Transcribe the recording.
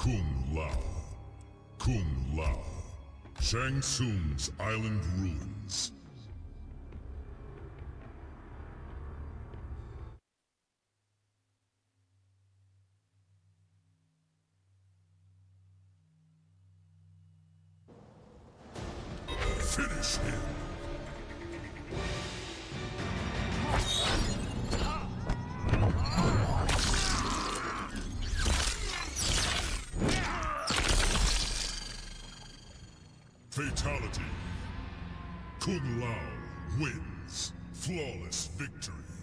Kung Lao. Kung Lao. Shang Tsung's Island Ruins. Finish him! Fatality. Kung Lao wins. Flawless victory.